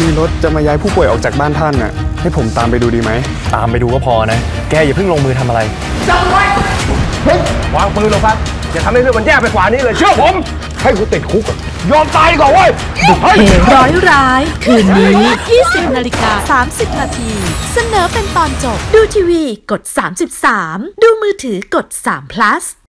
มีรถจะมาย้ายผู้ป่วยออกจากบ้านท่านน่ะให้ผมตามไปดูดีไหมตามไปดูก็พอนะแกอย่าเพิ่งลงมือทำอะไรจำไว้วางปืนลงครับอย่าทำให้เรื่องมันแย่ไปกว่านี้เลยเชื่อผมให้กูติดคุกยอมตายก่อนเว้ยบุพเพร้อยร้ายคืนนี้ 20:30 นาทีเสนอเป็นตอนจบดูทีวีกด33ดูมือถือกด3 plus